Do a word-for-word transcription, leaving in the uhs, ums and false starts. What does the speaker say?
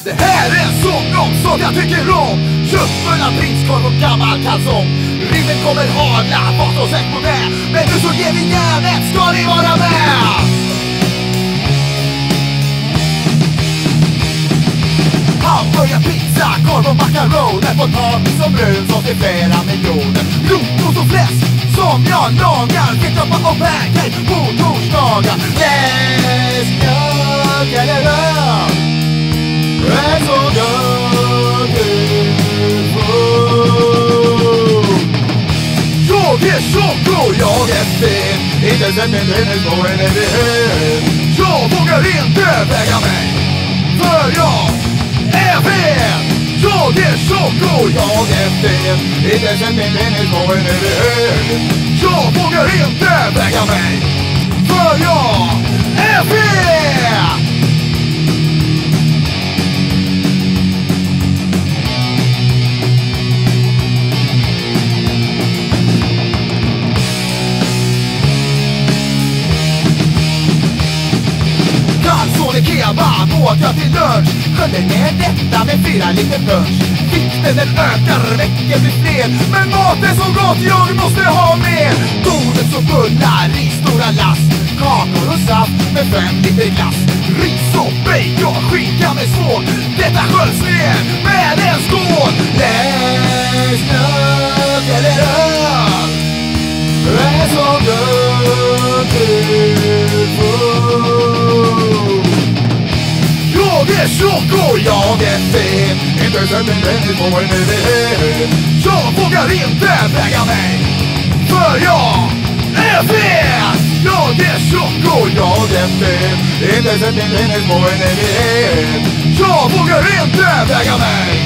Det här är en sång om sånt jag tycker om. Köttbullar, prinskorv och gammal kalsong. Rimmen kommer hagla, vad som sätt på det. Men nu så ger vi järnet, ska ni vara med? Hamburgare, pizza, korv och makaroner. Potatis och brunsås i flera miljoner. Rotmos och fläsk som jag lagar. Ketchup och pancake på torsdagar. Läsk, mjölk eller öl är så gott food. Jag är tjock och jag är fin. Inte sett min penis på en evighet. Jag vågar inte väga mig, för jag är fin. Jag är tjock och jag är fin. Inte sett min penis på en evighet. Jag vågar inte väga mig, för jag är fin. Kebab åt jag till lunch. Skötte ner detta med fyra liter punch. Vikten den ökar, veckor blir fler. Men mat är så gott, jag måste ha mer. Donuts och bullar i stora lass. Kakor och saft med fem liter glass. Ris och bacon, skinka med svål. Detta sköljs ner med en skål. Läsk, mjölk eller öl är så gott food. Jag är tjock och jag är fin. Inte sett min penis på en evighet. Jag vågar inte väga mig, för jag är fin. Jag är tjock och jag är fin. Inte sett min penis på en evighet. Jag vågar inte väga mig,